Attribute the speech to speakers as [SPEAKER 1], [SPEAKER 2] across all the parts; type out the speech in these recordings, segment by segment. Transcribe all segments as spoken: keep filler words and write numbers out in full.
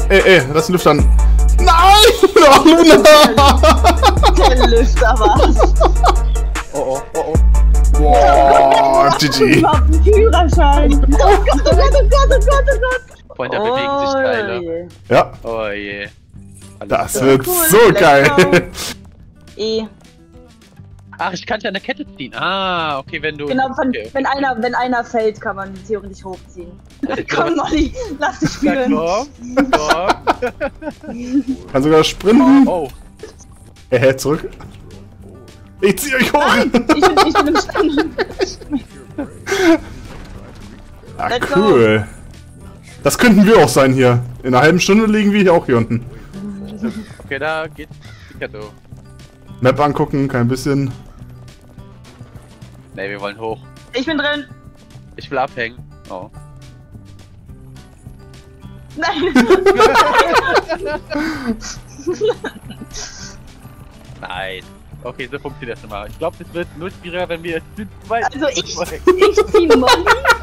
[SPEAKER 1] ey, ey, lass den Lüfter an. Nein! Oh, Luna!
[SPEAKER 2] Der Lüfter war's.
[SPEAKER 3] Oh, oh, oh, oh.
[SPEAKER 1] Boah, G G.
[SPEAKER 2] Überhaupt einen Führerschein. Oh Gott, oh Gott, oh Gott, oh Gott, oh Gott.
[SPEAKER 3] Freunde, da bewegen sich Teile.
[SPEAKER 2] je.
[SPEAKER 1] Ja,
[SPEAKER 3] Oh je. Alles
[SPEAKER 1] das
[SPEAKER 3] klar.
[SPEAKER 1] wird
[SPEAKER 2] Cool,
[SPEAKER 1] so
[SPEAKER 2] let's
[SPEAKER 1] geil.
[SPEAKER 2] go. E.
[SPEAKER 3] Ach, ich kann dich an der Kette ziehen. Ah, okay, wenn du...
[SPEAKER 2] Genau, von,
[SPEAKER 3] okay.
[SPEAKER 2] wenn, einer, wenn einer fällt, kann man theoretisch hochziehen.
[SPEAKER 3] Okay.
[SPEAKER 2] Komm, Molly, lass dich
[SPEAKER 3] Ja,
[SPEAKER 2] führen.
[SPEAKER 3] komm, komm.
[SPEAKER 1] Kann sogar sprinten.
[SPEAKER 3] Oh,
[SPEAKER 1] Er hält zurück. Ich zieh euch hoch.
[SPEAKER 2] Nein, ich bin, ich bin im Stand.
[SPEAKER 1] Ah,
[SPEAKER 2] Let's go.
[SPEAKER 1] cool. Das könnten wir auch sein hier. In einer halben Stunde liegen wir hier auch hier unten.
[SPEAKER 3] okay, da geht die Kette hoch.
[SPEAKER 1] Map angucken, kein bisschen.
[SPEAKER 3] Ne, wir wollen hoch.
[SPEAKER 2] Ich bin drin.
[SPEAKER 3] Ich will abhängen. Oh.
[SPEAKER 2] Nein.
[SPEAKER 3] Nein. Okay, so funktioniert das immer. Ich glaube, das wird nur schwieriger, wenn wir zu zweit...
[SPEAKER 2] Also ich, ich zieh Molly.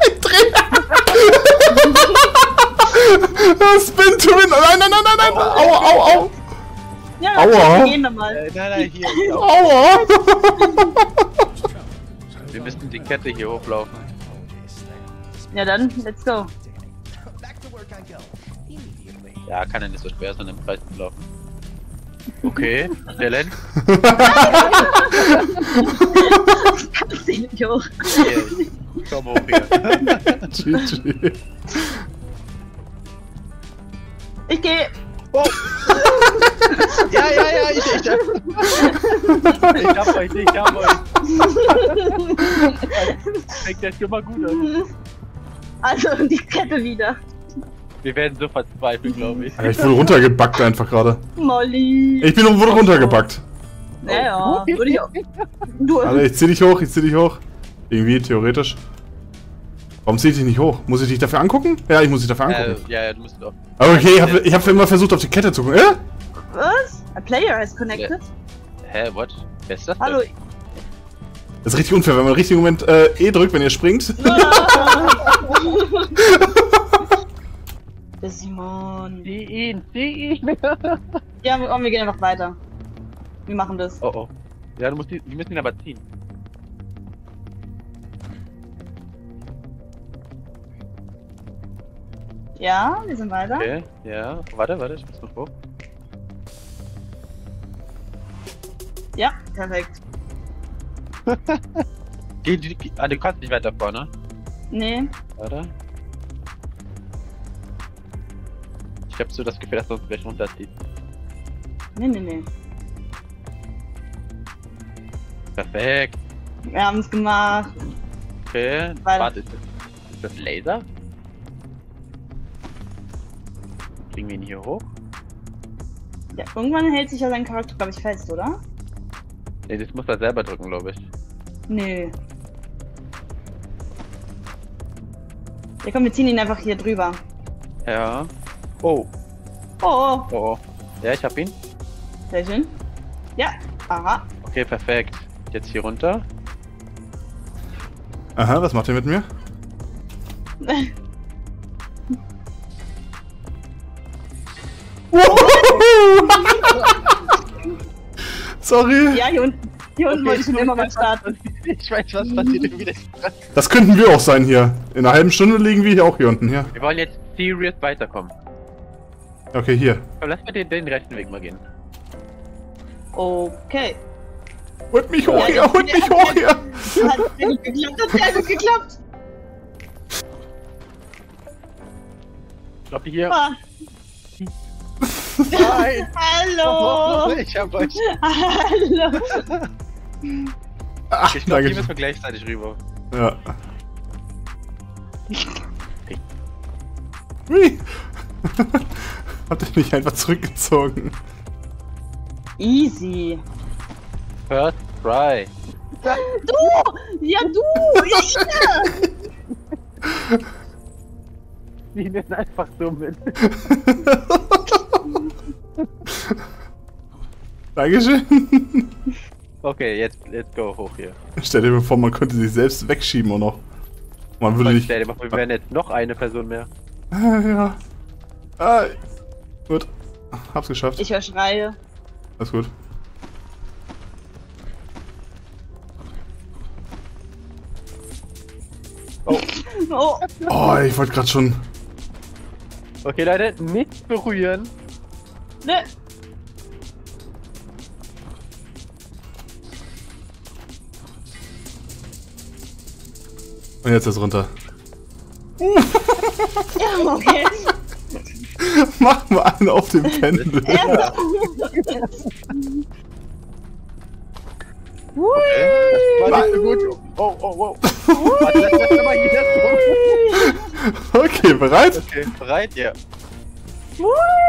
[SPEAKER 1] Spin to win. Nein, nein, nein, nein, nein. Aua, au, au.
[SPEAKER 2] Ja,
[SPEAKER 1] Aua.
[SPEAKER 2] wir gehen nochmal.
[SPEAKER 3] Äh, nein, nein, hier. hier auch.
[SPEAKER 1] Aua.
[SPEAKER 3] Wir müssen die Kette hier hochlaufen.
[SPEAKER 2] Ja dann, let's go.
[SPEAKER 3] Ja, kann ja nicht so schwer sein, im Kreis zu laufen. Okay, Stellen.
[SPEAKER 2] Kannst du nicht hoch.
[SPEAKER 3] Hier, komm hoch hier.
[SPEAKER 1] G G.
[SPEAKER 2] Ich geh.
[SPEAKER 3] Oh. Ja, ja, ja, ich, ich, ich hab euch, ich hab euch. Fängt ja schon mal gut an.
[SPEAKER 2] Also die Kette wieder.
[SPEAKER 3] Wir werden so verzweifelt, glaube ich.
[SPEAKER 1] Alter, ich wurde runtergebackt einfach gerade.
[SPEAKER 2] Molly.
[SPEAKER 1] Ich bin wurde runtergebackt.
[SPEAKER 2] Ja, ja, würde ich auch. Du.
[SPEAKER 1] Alter, ich zieh dich hoch, ich zieh dich hoch. Irgendwie, theoretisch. Warum zieh ich dich nicht hoch? Muss ich dich dafür angucken? Ja, ich muss dich dafür
[SPEAKER 3] Äh,
[SPEAKER 1] angucken.
[SPEAKER 3] ja, ja, du musst doch.
[SPEAKER 1] Aber okay, ich hab, ich hab immer versucht, auf die Kette zu gucken. Äh?
[SPEAKER 2] Was? A player has connected?
[SPEAKER 3] Hä, what? Wer ist das?
[SPEAKER 2] Hallo.
[SPEAKER 1] Das ist richtig unfair, wenn man im richtigen Moment äh, E drückt, wenn ihr springt.
[SPEAKER 2] Der Simon.
[SPEAKER 3] Sieh ihn, sieh ihn!
[SPEAKER 2] Ja, komm, wir gehen einfach weiter. Wir machen das.
[SPEAKER 3] Oh oh. Ja, du musst die, wir müssen ihn aber ziehen.
[SPEAKER 2] Ja, wir sind weiter.
[SPEAKER 3] Okay, ja. Warte, warte, ich muss noch hoch.
[SPEAKER 2] Ja, perfekt.
[SPEAKER 3] Geh, geh, geh, ah, du kannst nicht weiter vorne.
[SPEAKER 2] Nee.
[SPEAKER 3] Warte. Ich hab so das Gefühl, dass er uns gleich runterzieht.
[SPEAKER 2] Nee, nee, nee.
[SPEAKER 3] Perfekt.
[SPEAKER 2] Wir haben es gemacht.
[SPEAKER 3] Okay.
[SPEAKER 2] Weiter.
[SPEAKER 3] Warte, ist das, ist das Laser? Kriegen wir ihn hier hoch?
[SPEAKER 2] Ja, irgendwann hält sich ja sein Charakter, glaube ich, fest, oder?
[SPEAKER 3] Ne, das muss er selber drücken, glaube ich.
[SPEAKER 2] Nö. Ja, komm, wir ziehen ihn einfach hier drüber.
[SPEAKER 3] Ja. Oh.
[SPEAKER 2] Oh, oh.
[SPEAKER 3] Oh, oh. Ja, ich hab ihn.
[SPEAKER 2] Sehr schön. Ja, aha.
[SPEAKER 3] Okay, perfekt. Jetzt hier runter.
[SPEAKER 1] Aha, was macht ihr mit mir? Sorry.
[SPEAKER 2] Ja, hier unten. Hier unten wollte ich schon immer mal starten.
[SPEAKER 3] Ich weiß, was passiert wieder.
[SPEAKER 1] Das könnten wir auch sein hier. In einer halben Stunde liegen wir hier auch hier unten. Hier.
[SPEAKER 3] Wir wollen jetzt serious weiterkommen.
[SPEAKER 1] Okay, hier.
[SPEAKER 3] Aber lass mal den, den rechten Weg mal gehen.
[SPEAKER 2] Okay.
[SPEAKER 1] Holt mich hoch
[SPEAKER 2] Ja,
[SPEAKER 1] hier,
[SPEAKER 2] ja,
[SPEAKER 1] holt
[SPEAKER 2] ja,
[SPEAKER 1] mich
[SPEAKER 2] ja.
[SPEAKER 1] hoch hier.
[SPEAKER 2] Hat sehr gut geklappt, hat sehr gut geklappt.
[SPEAKER 3] Ich glaube hier.
[SPEAKER 2] Ah.
[SPEAKER 3] Nein!
[SPEAKER 2] Hallo.
[SPEAKER 3] Ich hab euch.
[SPEAKER 2] Hallo.
[SPEAKER 1] Ach,
[SPEAKER 3] Ich glaube,
[SPEAKER 1] danke.
[SPEAKER 3] hier müssen wir gleichzeitig rüber.
[SPEAKER 1] Ja. Hui. Habt ihr mich einfach zurückgezogen?
[SPEAKER 2] Easy.
[SPEAKER 3] First try.
[SPEAKER 2] Du! Ja, du! Ja, ich!
[SPEAKER 3] Die nennen einfach so mit.
[SPEAKER 1] Dankeschön.
[SPEAKER 3] Okay, jetzt let's go hoch hier.
[SPEAKER 1] Stell dir vor, man könnte sich selbst wegschieben auch noch. Man würde
[SPEAKER 3] Und
[SPEAKER 1] nicht.
[SPEAKER 3] stell dir mal vor, wir wären jetzt noch eine Person mehr.
[SPEAKER 1] Ah, ja. Ah, Gut. Hab's geschafft.
[SPEAKER 2] Ich höre Schreie.
[SPEAKER 1] Alles gut.
[SPEAKER 2] Oh.
[SPEAKER 1] Oh, ich wollte gerade schon.
[SPEAKER 3] Okay, Leute, nicht berühren.
[SPEAKER 2] Ne.
[SPEAKER 1] Und jetzt ist runter.
[SPEAKER 2] Ja, okay.
[SPEAKER 1] Mach mal einen auf dem Pendel.
[SPEAKER 2] Ja. Hui.
[SPEAKER 3] Das war nicht so gut. Oh, oh, oh. Warte, lass das mal hier.
[SPEAKER 1] Okay, bereit?
[SPEAKER 3] Okay, bereit? Ja.
[SPEAKER 2] Hui.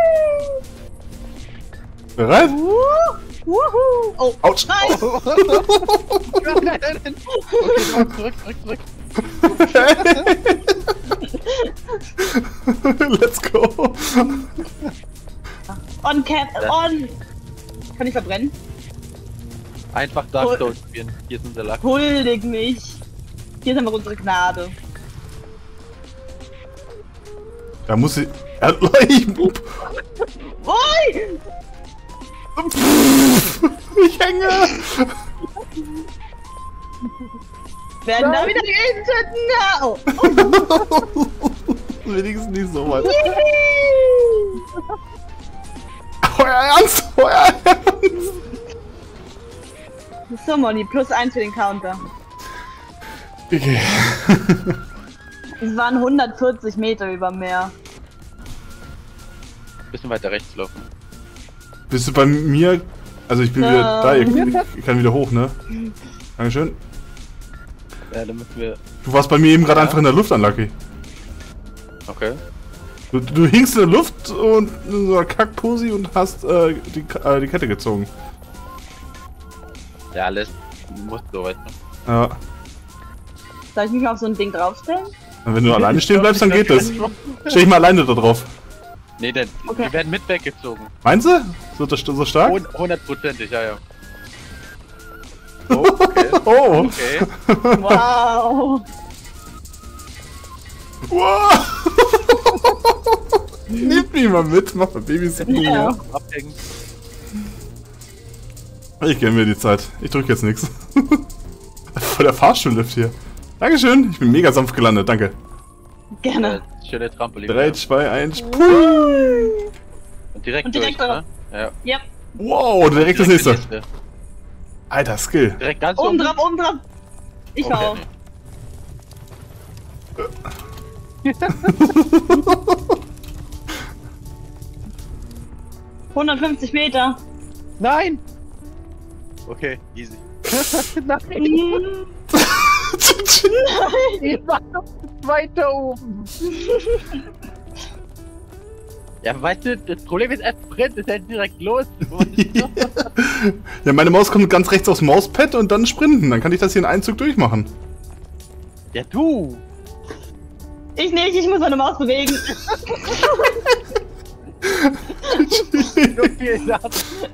[SPEAKER 1] Bereit?
[SPEAKER 2] Wuh. Wuhu. Oh.
[SPEAKER 1] Autsch.
[SPEAKER 2] Nein.
[SPEAKER 3] Oh. Nein, nein, nein, nein. Okay, zurück, zurück, zurück.
[SPEAKER 1] Let's go.
[SPEAKER 2] On Cap. On. Kann ich verbrennen?
[SPEAKER 3] Einfach Dark Souls spielen. Hier ist unser Lack.
[SPEAKER 2] Huldig mich. Hier ist einfach unsere Gnade.
[SPEAKER 1] Da muss ich. Ja, ich,
[SPEAKER 2] Ui.
[SPEAKER 1] ich hänge.
[SPEAKER 2] Werden da wieder getötet? Oh.
[SPEAKER 1] Wenigstens nicht so weit. Euer Ernst? Euer Ernst?
[SPEAKER 2] So, Molly, plus eins für den Counter.
[SPEAKER 1] Okay.
[SPEAKER 2] Es waren hundertvierzig Meter über Meer.
[SPEAKER 3] Bisschen weiter rechts laufen.
[SPEAKER 1] Bist du bei mir? Also ich bin
[SPEAKER 2] Ja.
[SPEAKER 1] wieder da, ich, ich kann wieder hoch, ne? Dankeschön.
[SPEAKER 3] Ja, dann müssen wir.
[SPEAKER 1] Du warst bei mir eben gerade
[SPEAKER 3] Ja.
[SPEAKER 1] einfach in der Luft, Unlucky.
[SPEAKER 3] Okay.
[SPEAKER 1] Du, du hingst in der Luft und in so einer Kackposi und hast äh, die, äh, die Kette gezogen.
[SPEAKER 3] Ja, alles muss so weit.
[SPEAKER 1] Ja.
[SPEAKER 2] Soll ich mich mal auf so ein Ding draufstellen?
[SPEAKER 1] Und wenn du alleine stehen bleibst, dann geht das. Stell dich mal alleine da drauf.
[SPEAKER 3] Nee, denn
[SPEAKER 2] Okay.
[SPEAKER 3] wir werden mit weggezogen.
[SPEAKER 1] Meinst du? So, das- so stark?
[SPEAKER 3] Hund- Hundertprozentig, ja, ja. Oh, okay.
[SPEAKER 1] Oh!
[SPEAKER 3] Okay.
[SPEAKER 2] Wow.
[SPEAKER 1] Wow! Nehmt mich mal mit, mach mal Babysitting
[SPEAKER 2] Ja.
[SPEAKER 1] hier.
[SPEAKER 3] Abhängen.
[SPEAKER 1] Ich gönn mir die Zeit. Ich drück jetzt nichts. Voll der Fahrstuhllift hier. Dankeschön, ich bin mega sanft gelandet, danke.
[SPEAKER 2] Gerne.
[SPEAKER 3] Äh, schöne Trampolin.
[SPEAKER 1] drei,
[SPEAKER 3] ja.
[SPEAKER 1] zwei, eins,
[SPEAKER 3] Und direkt,
[SPEAKER 2] Und direkt
[SPEAKER 3] durch,
[SPEAKER 2] drauf.
[SPEAKER 3] ne? Ja.
[SPEAKER 2] Yep.
[SPEAKER 1] wow, direkt das
[SPEAKER 3] Direkt
[SPEAKER 1] nächste.
[SPEAKER 3] die nächste.
[SPEAKER 1] Alter, Skill.
[SPEAKER 3] Direkt ganz
[SPEAKER 2] Oben drauf, oben drauf. Ich fahr
[SPEAKER 3] Okay.
[SPEAKER 2] auf. hundertfünfzig Meter.
[SPEAKER 3] Nein! Okay, easy. Nein!
[SPEAKER 2] Mm.
[SPEAKER 3] Ich war noch weiter oben! Ja, weißt du, das Problem ist, er Sprint ist halt direkt los.
[SPEAKER 1] Ja, meine Maus kommt ganz rechts aufs Mauspad und dann sprinten. Dann kann ich das hier in einem Zug durchmachen.
[SPEAKER 3] Ja, du!
[SPEAKER 2] Ich nicht, ich muss meine Maus bewegen.
[SPEAKER 3] So viel Sachen.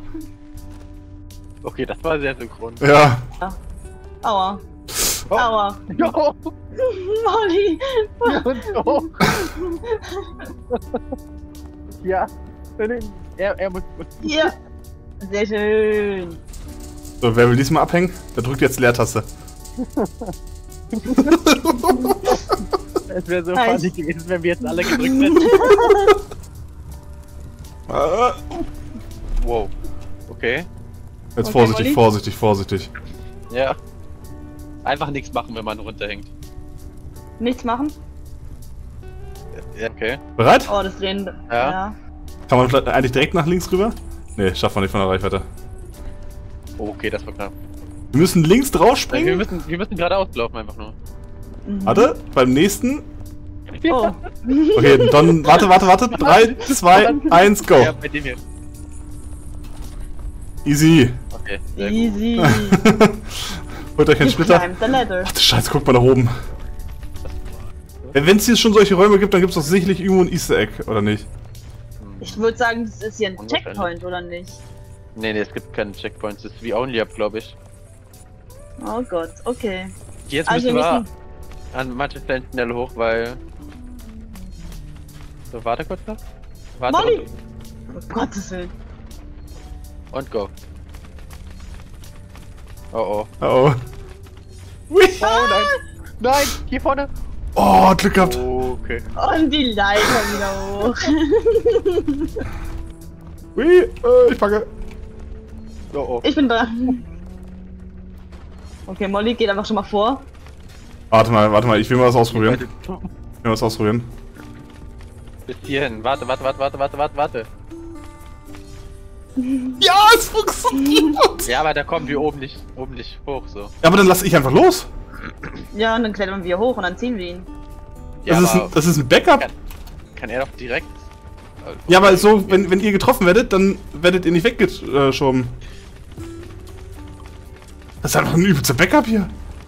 [SPEAKER 3] Okay, das war sehr synchron.
[SPEAKER 1] Ja.
[SPEAKER 2] Aua.
[SPEAKER 3] Oh.
[SPEAKER 2] Aua.
[SPEAKER 3] Jo!
[SPEAKER 2] Molly.
[SPEAKER 3] Und so. Ja. Er, er muss.
[SPEAKER 2] Hier. Sehr schön.
[SPEAKER 1] So, wer will diesmal abhängen? Der drückt jetzt Leertaste.
[SPEAKER 3] Es wäre so
[SPEAKER 2] Nice.
[SPEAKER 3] funny gewesen, wenn wir jetzt alle gedrückt hätten.
[SPEAKER 1] Ah.
[SPEAKER 3] Wow. Okay.
[SPEAKER 1] Jetzt
[SPEAKER 2] Okay,
[SPEAKER 1] vorsichtig,
[SPEAKER 2] Molly.
[SPEAKER 1] vorsichtig, vorsichtig.
[SPEAKER 3] Ja. Einfach nichts machen, wenn man runterhängt.
[SPEAKER 2] Nichts machen?
[SPEAKER 3] Ja, okay.
[SPEAKER 1] Bereit?
[SPEAKER 2] Oh, das Drehen.
[SPEAKER 3] Ja.
[SPEAKER 2] Ja.
[SPEAKER 1] Kann man vielleicht eigentlich direkt nach links rüber? Ne, schafft man nicht von der Reichweite.
[SPEAKER 3] Oh, okay, das war knapp.
[SPEAKER 1] Wir müssen links drauf
[SPEAKER 3] Wir
[SPEAKER 1] springen.
[SPEAKER 3] müssen, wir müssen geradeaus laufen einfach nur.
[SPEAKER 2] Mhm.
[SPEAKER 1] Warte, beim nächsten.
[SPEAKER 2] Oh.
[SPEAKER 1] Okay, dann warte, warte, warte. drei, zwei, eins, go.
[SPEAKER 3] Ja, bei dem hier.
[SPEAKER 1] Easy.
[SPEAKER 3] Okay, sehr gut.
[SPEAKER 2] Easy.
[SPEAKER 1] Holt euch einen
[SPEAKER 2] You
[SPEAKER 1] Splitter.
[SPEAKER 2] climbed the ladder.
[SPEAKER 1] Ach du Scheiße, guck mal nach oben. Wenn es hier schon solche Räume gibt, dann gibt es doch sicherlich irgendwo ein Easter Egg, oder nicht?
[SPEAKER 2] Ich würde sagen, das ist hier ein
[SPEAKER 3] Unwahrscheinlich.
[SPEAKER 2] Checkpoint, oder nicht?
[SPEAKER 3] Nee, nee, es gibt keine Checkpoints. Das ist wie Only Up, glaube ich.
[SPEAKER 2] Oh Gott, okay.
[SPEAKER 3] Jetzt
[SPEAKER 2] Also
[SPEAKER 3] müssen
[SPEAKER 2] wir
[SPEAKER 3] wir
[SPEAKER 2] müssen.
[SPEAKER 3] an manchen Stellen schnell hoch, weil... So, warte kurz noch. Warte.
[SPEAKER 2] Molly!
[SPEAKER 3] runter.
[SPEAKER 2] Um Gottes Willen.
[SPEAKER 3] Und go. Oh oh.
[SPEAKER 1] Oh oh. Ui.
[SPEAKER 3] Oh nein. Nein, hier vorne.
[SPEAKER 1] Oh, Glück gehabt.
[SPEAKER 3] Oh, okay.
[SPEAKER 2] Und die Leiter wieder hoch.
[SPEAKER 1] Ui, äh, ich packe.
[SPEAKER 3] Oh oh.
[SPEAKER 2] Ich bin dran. Okay, Molly geht einfach schon mal vor.
[SPEAKER 1] Warte mal, warte mal, ich will mal was ausprobieren. Ich will was ausprobieren.
[SPEAKER 3] Bis hierhin. Warte, warte, warte, warte, warte, warte, warte.
[SPEAKER 1] Ja, es funktioniert!
[SPEAKER 3] Ja, aber da kommen wir oben nicht, oben nicht hoch, so.
[SPEAKER 1] Ja, aber dann lass ich einfach los.
[SPEAKER 2] Ja, und dann klettern wir hoch und dann ziehen wir ihn.
[SPEAKER 3] Ja,
[SPEAKER 1] Das, ist,
[SPEAKER 3] aber
[SPEAKER 1] ein, das ist ein Backup.
[SPEAKER 3] kann, kann er doch direkt...
[SPEAKER 1] Ja, aber so, wenn, wenn ihr getroffen werdet, dann werdet ihr nicht weggeschoben. Das ist einfach ein übelster Backup hier.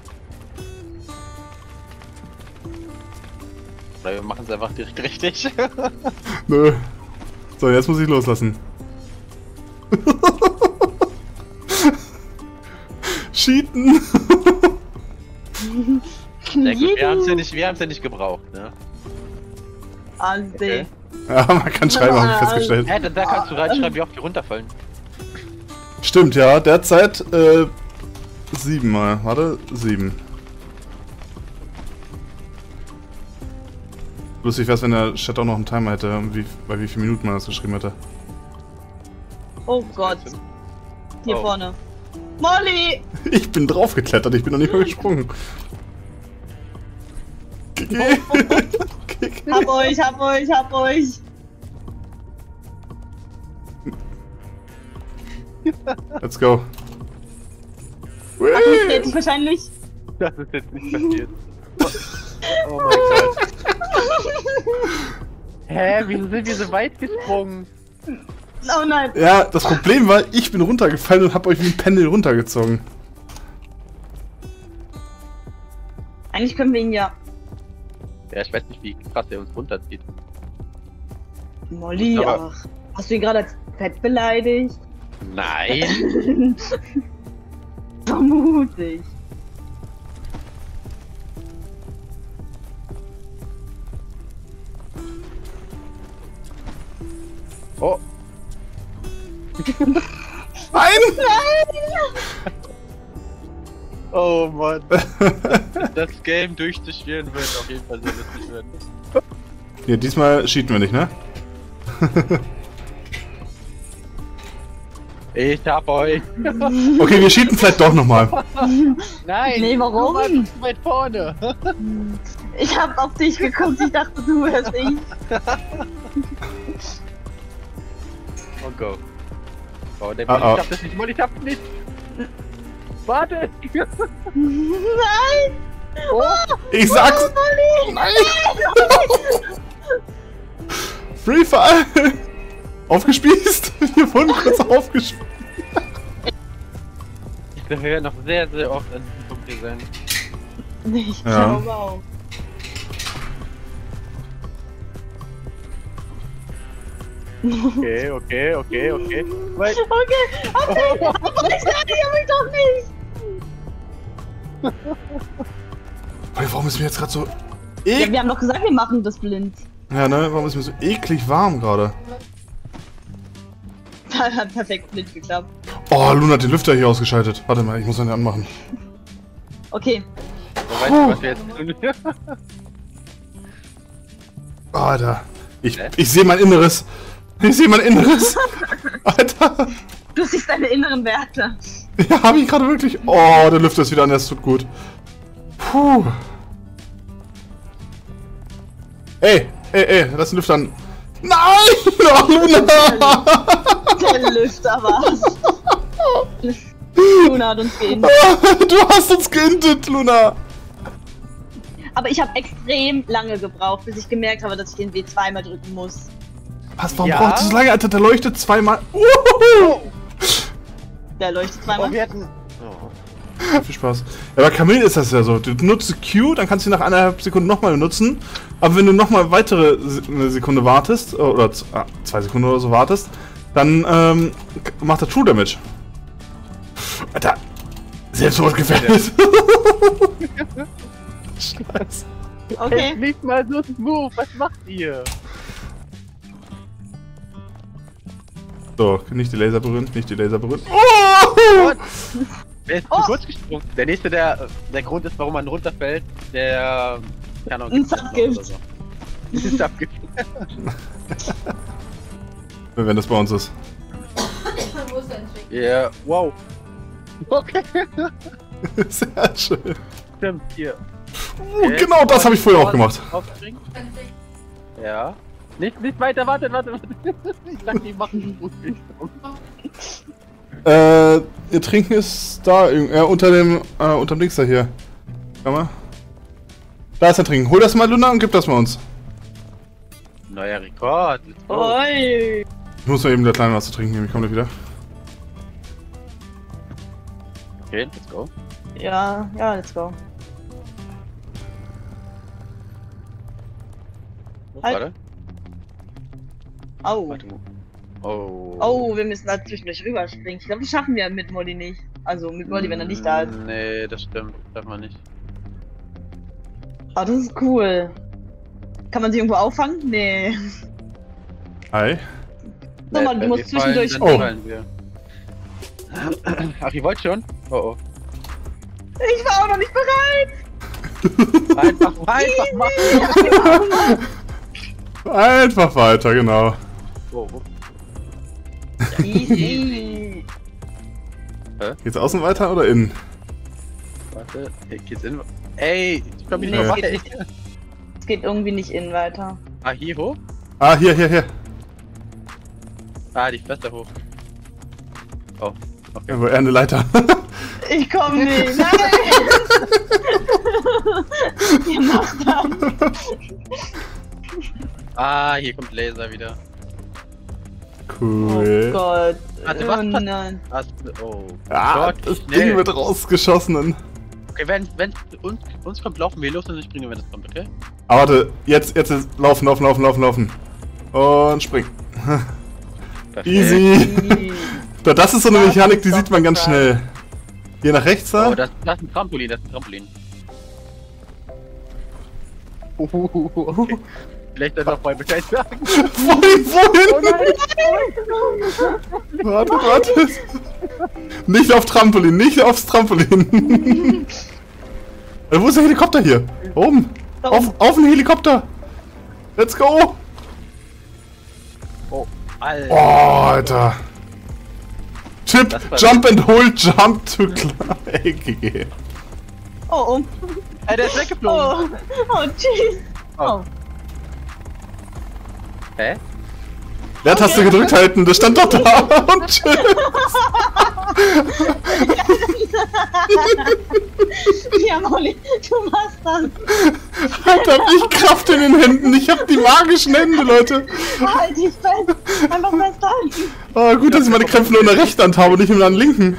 [SPEAKER 3] Oder wir machen es einfach direkt richtig.
[SPEAKER 1] Nö. So, jetzt muss ich loslassen. Cheaten.
[SPEAKER 3] Ja, gut, wir haben es ja nicht, wir haben's ja nicht gebraucht, ne?
[SPEAKER 2] Ade.
[SPEAKER 3] Okay.
[SPEAKER 1] Ja, man kann schreiben, habe ich festgestellt.
[SPEAKER 3] Ja, da, da kannst du reinschreiben, wie oft die runterfallen.
[SPEAKER 1] Stimmt, ja, derzeit äh, siebenmal. Warte, sieben. Lustig wär's, wenn der Chat auch noch einen Timer hätte, wie, bei wie vielen Minuten man das geschrieben hätte.
[SPEAKER 2] Oh Gott. Hier
[SPEAKER 3] Oh.
[SPEAKER 2] vorne. Molly!
[SPEAKER 1] Ich bin draufgeklettert, ich bin noch nicht mal gesprungen.
[SPEAKER 2] Hab euch, hab euch, hab euch.
[SPEAKER 1] Let's go.
[SPEAKER 2] Ach, das geht nicht wahrscheinlich.
[SPEAKER 3] Das ist jetzt nicht passiert. Oh mein Gott. Hä, wieso sind wir so weit gesprungen?
[SPEAKER 2] Oh nein.
[SPEAKER 1] Ja, das Problem war, ich bin runtergefallen und hab euch wie ein Pendel runtergezogen.
[SPEAKER 2] Eigentlich können wir ihn ja.
[SPEAKER 3] Ja, ich weiß nicht, wie krass er uns runterzieht.
[SPEAKER 2] Molly,
[SPEAKER 3] Aber-
[SPEAKER 2] ach. Hast du ihn gerade als Fett beleidigt?
[SPEAKER 3] Nein!
[SPEAKER 2] Vermutlich.
[SPEAKER 3] Oh!
[SPEAKER 1] Nein!
[SPEAKER 3] Oh Mann! Das Game durchzuspielen wird auf jeden Fall sehr lustig werden.
[SPEAKER 1] Ja, diesmal cheaten wir nicht, ne?
[SPEAKER 3] Ich hab euch!
[SPEAKER 1] Okay, wir cheaten vielleicht doch nochmal.
[SPEAKER 3] Nein!
[SPEAKER 2] Nee, warum?
[SPEAKER 3] Du warst zu weit vorne!
[SPEAKER 2] Ich hab auf dich geguckt, ich dachte, du wärst ich.
[SPEAKER 3] Oh go! Oh, der
[SPEAKER 1] Ah,
[SPEAKER 3] Molly
[SPEAKER 1] ah.
[SPEAKER 3] schafft es nicht! Molly schafft es nicht! Warte!
[SPEAKER 2] Nein!
[SPEAKER 3] Oh!
[SPEAKER 1] Ich sag's! Nein! Free Fall! Aufgespießt! Wir wurden kurz aufgespießt.
[SPEAKER 3] Ich werde ja noch sehr, sehr oft an diesem Punkt hier sein.
[SPEAKER 2] Ich
[SPEAKER 1] Ja.
[SPEAKER 2] glaube auch.
[SPEAKER 3] Okay, okay, okay, okay. Weil,
[SPEAKER 2] Okay, okay, aber ich sage mich doch nicht!
[SPEAKER 1] Hey, warum ist mir jetzt gerade so
[SPEAKER 2] Ja,
[SPEAKER 1] eklig?
[SPEAKER 2] wir haben doch gesagt, wir machen das blind.
[SPEAKER 1] Ja, ne? Warum ist mir so eklig warm gerade?
[SPEAKER 2] Das hat perfekt blind geklappt.
[SPEAKER 1] Oh, Luna hat den Lüfter hier ausgeschaltet. Warte mal, ich muss den anmachen.
[SPEAKER 2] Okay.
[SPEAKER 3] weißt du, was wir jetzt tun?
[SPEAKER 1] Alter. Ich,
[SPEAKER 3] Hä?
[SPEAKER 1] ich sehe mein Inneres. Ich sehe mein Inneres. Alter.
[SPEAKER 2] Du siehst deine inneren Werte.
[SPEAKER 1] Ja, hab ich gerade wirklich. Oh, der Lüfter ist wieder an, das tut gut. Puh. Ey, ey, ey, lass den Lüfter an. Nein! Oh, Luna!
[SPEAKER 2] Der Lüfter war's. Luna hat uns geimpft.
[SPEAKER 1] Du hast uns geintet, Luna!
[SPEAKER 2] Aber ich habe extrem lange gebraucht, bis ich gemerkt habe, dass ich den W zweimal drücken muss.
[SPEAKER 1] Was, warum
[SPEAKER 3] Ja?
[SPEAKER 1] braucht das so lange, Alter? Der leuchtet zweimal. Uhuhu.
[SPEAKER 2] Der leuchtet
[SPEAKER 3] Oh,
[SPEAKER 2] zweimal.
[SPEAKER 3] wir hatten... Oh.
[SPEAKER 1] Viel Spaß. Ja, bei Camille ist das ja so. Du nutzt Q, dann kannst du ihn nach eineinhalb Sekunden nochmal benutzen. Aber wenn du nochmal weitere Se eine Sekunde wartest, oder z- ah, zwei Sekunden oder so wartest, dann ähm, k- macht er True Damage. Alter, Selbstmord gefällt. Scheiße.
[SPEAKER 2] Okay.
[SPEAKER 3] Nicht mal so smooth, was macht ihr?
[SPEAKER 1] So, nicht die Laser berühren, nicht die Laser berühren. Oh!
[SPEAKER 3] Wer ist
[SPEAKER 2] Oh.
[SPEAKER 3] zu kurz gesprungen? Der nächste, der der Grund ist, warum man runterfällt, der. Keine Ahnung.
[SPEAKER 2] Ein Subgift.
[SPEAKER 3] So. Ein Subgift.
[SPEAKER 1] Wenn das bei uns ist.
[SPEAKER 4] Wo ist dein Trick?
[SPEAKER 3] Ja, yeah. Wow. Okay.
[SPEAKER 1] Sehr schön.
[SPEAKER 3] Stimmt, hier.
[SPEAKER 1] Oh, genau das habe ich vorher auch gemacht.
[SPEAKER 3] Aufspringen.
[SPEAKER 4] Dein Trick.
[SPEAKER 3] Ja. Nicht, nicht weiter, warte, warte, warte. Ich dachte, die machen gut.
[SPEAKER 1] Äh, ihr Trinken ist da, äh, unter dem, äh, unterm Dings da hier. Schau mal. Da ist der Trinken. Hol das mal, Luna, und gib das mal uns.
[SPEAKER 3] Neuer Rekord. Let's go.
[SPEAKER 2] Oi.
[SPEAKER 1] Ich muss mal eben der Kleine was zu trinken nehmen, ich komme gleich wieder.
[SPEAKER 3] Okay, let's go.
[SPEAKER 2] Ja, ja, let's go. Halt.
[SPEAKER 3] Warte.
[SPEAKER 2] Au.
[SPEAKER 3] Warte. Oh.
[SPEAKER 2] Oh, wir müssen da zwischendurch rüberspringen. Ich glaube, das schaffen wir mit Molly nicht. Also mit Molly, wenn er nicht da ist.
[SPEAKER 3] Nee, das stimmt. Das darf man nicht.
[SPEAKER 2] Aber das ist cool. Kann man sie irgendwo auffangen? Nee.
[SPEAKER 1] Hi.
[SPEAKER 2] So,
[SPEAKER 3] Nee,
[SPEAKER 2] Mann, du
[SPEAKER 3] wenn
[SPEAKER 2] musst
[SPEAKER 3] wir fallen,
[SPEAKER 2] zwischendurch
[SPEAKER 3] dann
[SPEAKER 1] Oh.
[SPEAKER 3] fallen wir. Ach, ihr wollt schon? Oh oh.
[SPEAKER 2] Ich war auch noch nicht bereit.
[SPEAKER 3] Einfach, einfach machen!
[SPEAKER 1] Einfach weiter, genau.
[SPEAKER 3] Oh, oh.
[SPEAKER 2] Easy.
[SPEAKER 1] Geht's außen weiter oder innen?
[SPEAKER 3] Warte, hey, geht's in. Ey, ich komm nicht
[SPEAKER 2] Nee,
[SPEAKER 3] mehr
[SPEAKER 2] es
[SPEAKER 3] weiter.
[SPEAKER 2] geht, es geht irgendwie nicht innen weiter.
[SPEAKER 3] Ah, hier hoch?
[SPEAKER 1] Ah, hier, hier, hier.
[SPEAKER 3] Ah, die Fester hoch. Oh, okay.
[SPEAKER 1] Ja, wo er eine Leiter.
[SPEAKER 2] Ich komm nicht. Nein. Ihr macht das.
[SPEAKER 3] Ah, hier kommt Laser wieder.
[SPEAKER 1] Cool.
[SPEAKER 2] Oh Gott.
[SPEAKER 3] Warte,
[SPEAKER 2] Oh
[SPEAKER 3] was?
[SPEAKER 2] nein.
[SPEAKER 3] Ast oh.
[SPEAKER 1] Ah,
[SPEAKER 3] Gott,
[SPEAKER 1] das
[SPEAKER 3] schnell.
[SPEAKER 1] Ding wird rausgeschossen.
[SPEAKER 3] Okay, wenn, wenn uns, uns kommt, laufen wir los und dann springen wir, wenn es kommt, okay?
[SPEAKER 1] Aber warte, jetzt, jetzt ist laufen, laufen, laufen, laufen, laufen. Und springen.
[SPEAKER 3] Perfekt.
[SPEAKER 1] Easy. Da, das ist so eine Mechanik, die sieht man ganz schnell. Hier nach rechts da.
[SPEAKER 3] Oh, das, das ist ein Trampolin, das ist ein Trampolin. Uh, okay. Vielleicht einfach vorher Bescheid sagen.
[SPEAKER 1] Wohin, wohin? Warte, warte. Nicht auf Trampolin, nicht aufs Trampolin. Äh, Wo ist der Helikopter hier? Oben.
[SPEAKER 2] Da
[SPEAKER 1] Auf,
[SPEAKER 2] oben.
[SPEAKER 1] auf den Helikopter. Let's go.
[SPEAKER 3] Oh, Alter.
[SPEAKER 1] Oh, Alter. Chip,
[SPEAKER 3] Das war-
[SPEAKER 1] jump and hold, jump to climb. Ey, G G.
[SPEAKER 2] Oh, oh.
[SPEAKER 3] Ey, der ist weggeflogen.
[SPEAKER 2] Oh, oh, tschüss. Oh.
[SPEAKER 3] Hä?
[SPEAKER 1] Leertaste gedrückt halten, das stand doch da. Und tschüss.
[SPEAKER 2] Ja, Molly, du machst das.
[SPEAKER 1] Alter, hab ich Kraft in den Händen. Ich hab die magischen Hände, Leute.
[SPEAKER 2] Halt dich fest. Einfach festhalten.
[SPEAKER 1] Oh, gut, dass ich meine Kräfte nur in der rechten Hand habe und nicht in der linken.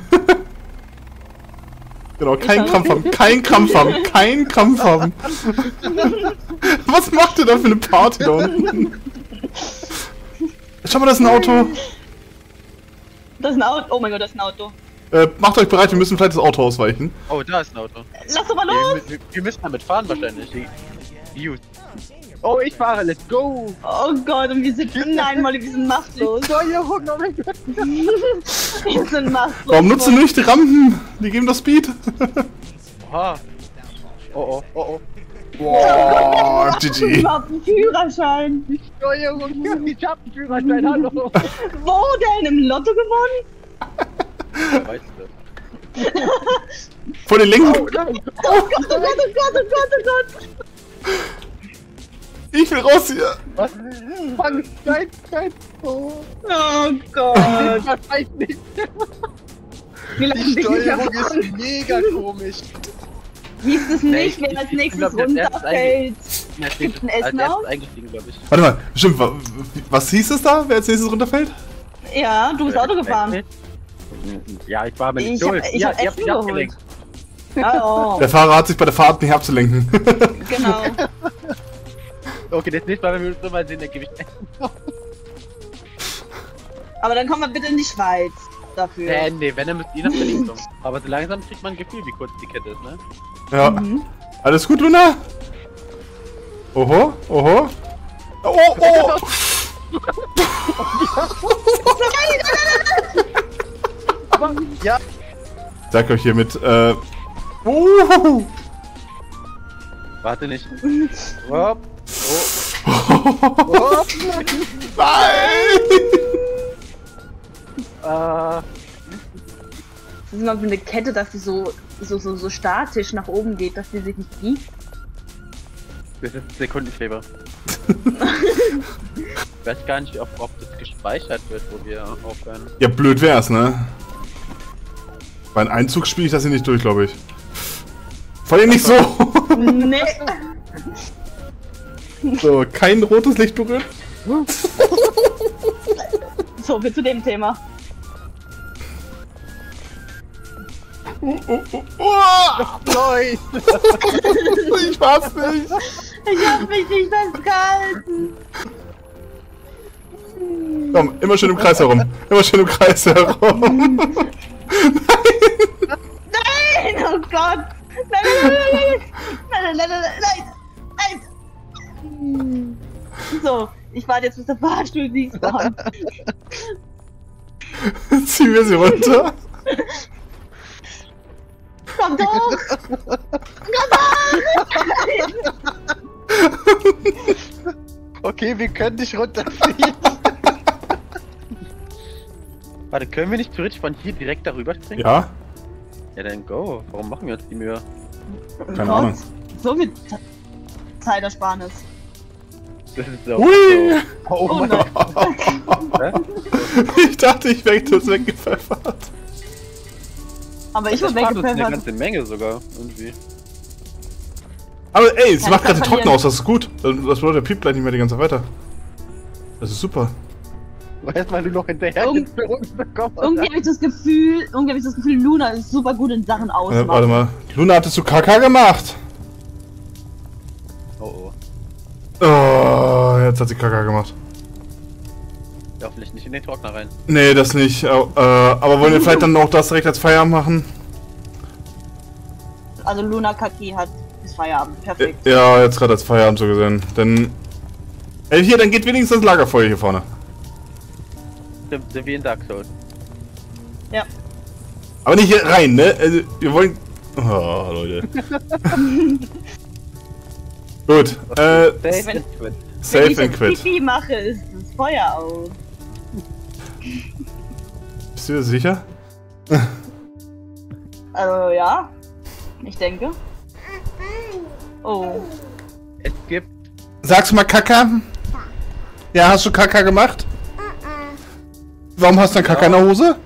[SPEAKER 1] Genau, kein Krampf haben, kein Krampf haben, kein Krampf haben. Was macht ihr da für eine Party da unten? Schau mal, das ist ein Auto.
[SPEAKER 2] Das ist ein Auto. Oh mein Gott, das ist ein Auto.
[SPEAKER 1] Äh, macht euch bereit, wir müssen vielleicht das Auto ausweichen.
[SPEAKER 3] Oh, da ist ein Auto.
[SPEAKER 2] Lass doch mal
[SPEAKER 3] Wir,
[SPEAKER 2] los.
[SPEAKER 3] wir, wir müssen damit fahren wahrscheinlich. Die- die- Oh, ich fahre, let's go!
[SPEAKER 2] Oh Gott, und wir sind. Nein, Molly, wir sind machtlos.
[SPEAKER 3] Steuerung, oh mein Gott!
[SPEAKER 2] Wir sind machtlos.
[SPEAKER 1] Warum nutzt du nicht die Rampen? Die geben doch Speed.
[SPEAKER 3] Oha! Oh oh, oh oh.
[SPEAKER 1] Boah, G G.
[SPEAKER 2] Überhaupt einen Führerschein.
[SPEAKER 3] Die Steuerung, ich hab einen Führerschein, hallo!
[SPEAKER 2] Wo denn? Im Lotto gewonnen?
[SPEAKER 3] Weißt du?
[SPEAKER 1] Vor den linken.
[SPEAKER 2] Oh Gott, oh Gott, oh Gott, oh Gott, oh Gott.
[SPEAKER 1] Ich will raus hier.
[SPEAKER 3] Was? Fang, nein, nein! Oh!
[SPEAKER 2] Oh Gott.
[SPEAKER 3] Das weiß nicht!
[SPEAKER 2] Wir lassen dich nicht erfahren.
[SPEAKER 3] ist mega komisch!
[SPEAKER 2] Hieß es nicht,
[SPEAKER 3] ich-
[SPEAKER 2] wer als
[SPEAKER 3] ich
[SPEAKER 2] nächstes
[SPEAKER 3] glaub, der- der ist
[SPEAKER 2] runterfällt?
[SPEAKER 3] Als
[SPEAKER 2] Gibt's ein
[SPEAKER 3] erstes
[SPEAKER 2] Essen aus?
[SPEAKER 3] eingestiegen, glaube ich.
[SPEAKER 1] Warte mal, stimmt, wa- was hieß es da, wer als nächstes runterfällt?
[SPEAKER 2] Ja, du bist Auto gefahren.
[SPEAKER 3] Ja, ich war aber nicht
[SPEAKER 2] Ich hab,
[SPEAKER 3] schuld.
[SPEAKER 2] ich
[SPEAKER 3] ja,
[SPEAKER 2] hab
[SPEAKER 3] ihr habt
[SPEAKER 2] Essen
[SPEAKER 3] mich
[SPEAKER 2] geholt.
[SPEAKER 3] abgelenkt.
[SPEAKER 2] Ja, oh,
[SPEAKER 1] Der Fahrer hat sich bei der Fahrt nicht abzulenken.
[SPEAKER 2] genau.
[SPEAKER 3] Okay, das nächste Mal, wenn wir uns nochmal sehen, dann gebe ich Essen.
[SPEAKER 2] Aber dann kommen wir bitte in die Schweiz dafür.
[SPEAKER 3] Äh, nee, wenn, dann müsst ihr nach Berlin kommen. Aber so langsam kriegt man ein Gefühl, wie kurz die Kette ist, ne?
[SPEAKER 1] Ja.
[SPEAKER 2] Mhm.
[SPEAKER 1] Alles gut, Luna? Oho, oho. Oh, oh!
[SPEAKER 3] Ja.
[SPEAKER 1] Ich sag euch hiermit, äh... Uh,
[SPEAKER 3] Warte nicht. Hopp. Oh. Hopp.
[SPEAKER 1] nein!
[SPEAKER 3] Äh,
[SPEAKER 2] Das ist mal eine Kette, dass sie so, so, so, so statisch nach oben geht, dass sie sich nicht biegt.
[SPEAKER 3] das ist Sekundenfeber. Ich weiß gar nicht, ob, ob das gespeichert wird, wo wir aufhören.
[SPEAKER 1] Ja, blöd wär's, ne? Bei einem Einzug spiele ich das hier nicht durch, glaube ich. Vor allem nicht so!
[SPEAKER 2] Nee.
[SPEAKER 1] So, kein rotes Licht berühren.
[SPEAKER 2] So, wir zu dem Thema.
[SPEAKER 1] Oh, oh, oh, oh.
[SPEAKER 3] Nein!
[SPEAKER 1] Ich war's nicht!
[SPEAKER 2] Ich hab mich nicht festgehalten.
[SPEAKER 1] Komm, immer schön im Kreis herum. Immer schön im Kreis herum.
[SPEAKER 2] Nein, oh Gott. Nein, nein, nein, nein, nein, nein, nein, nein, nein. So, ich warte jetzt, bis der Fahrstuhl nicht spawnt.
[SPEAKER 1] Ziehen wir sie runter.
[SPEAKER 2] Komm doch!
[SPEAKER 3] Okay, wir können dich runterfliegen. Warte, können wir nicht theoretisch von hier direkt darüber springen?
[SPEAKER 1] Ja?
[SPEAKER 3] Ja, dann go. Warum machen wir uns die Mühe?
[SPEAKER 1] Keine Ahnung.
[SPEAKER 2] So viel Ze- Zeitersparnis.
[SPEAKER 3] Das ist so.
[SPEAKER 1] Hui!
[SPEAKER 3] so. Oh,
[SPEAKER 2] Oh
[SPEAKER 3] mein
[SPEAKER 2] nein.
[SPEAKER 3] Gott.
[SPEAKER 1] Ich dachte, ich wäre das weggepfeffert.
[SPEAKER 2] Aber ich
[SPEAKER 3] Das
[SPEAKER 2] wurde
[SPEAKER 3] spart uns eine
[SPEAKER 2] weggepfeffert.
[SPEAKER 3] ganze Menge sogar, irgendwie.
[SPEAKER 1] Aber ey, sie
[SPEAKER 2] Ja,
[SPEAKER 1] macht
[SPEAKER 2] ich kann
[SPEAKER 1] gerade den Trockner
[SPEAKER 2] verlieren.
[SPEAKER 1] aus, das ist gut. Das das bedeutet, der piept gleich nicht mehr die ganze Zeit weiter. Das ist super.
[SPEAKER 3] Weißt du, weil du noch hinterher
[SPEAKER 2] Irgend-
[SPEAKER 3] für uns bekommst.
[SPEAKER 2] Irgendwie habe ich das Gefühl, irgendwie habe ich das Gefühl, Luna ist super gut in Sachen
[SPEAKER 1] Äh,
[SPEAKER 2] ausmachen.
[SPEAKER 1] warte mal. Luna, hattest du Kaka gemacht?
[SPEAKER 3] Oh oh.
[SPEAKER 1] Oh, jetzt hat sie Kaka gemacht.
[SPEAKER 3] Ja, hoffentlich nicht in den Trockner rein.
[SPEAKER 1] Nee, das nicht. Äh, aber wollen wir vielleicht dann auch das direkt als Feierabend machen?
[SPEAKER 2] Also Luna Kaki hat bis Feierabend. Perfekt.
[SPEAKER 1] Ja, jetzt gerade als Feierabend so gesehen. Denn. Ey, hier, dann geht wenigstens das Lagerfeuer hier vorne.
[SPEAKER 3] Sind, sind wir in Dark Souls?
[SPEAKER 2] Ja.
[SPEAKER 1] Aber nicht hier rein, ne? Also, wir wollen. Oh, Leute. Gut. Äh,
[SPEAKER 3] Safe
[SPEAKER 2] Wenn-
[SPEAKER 3] and quit.
[SPEAKER 2] Wenn
[SPEAKER 1] safe
[SPEAKER 2] ich
[SPEAKER 1] and
[SPEAKER 2] jetzt
[SPEAKER 1] quit.
[SPEAKER 2] Pipi mache, ist das Feuer aus.
[SPEAKER 1] Bist du dir sicher?
[SPEAKER 2] Also ja. Ich denke. Oh.
[SPEAKER 3] Es gibt.
[SPEAKER 1] Sagst du mal Kaka? Ja, hast du Kaka gemacht? Warum hast du dann Kaka in der Hose?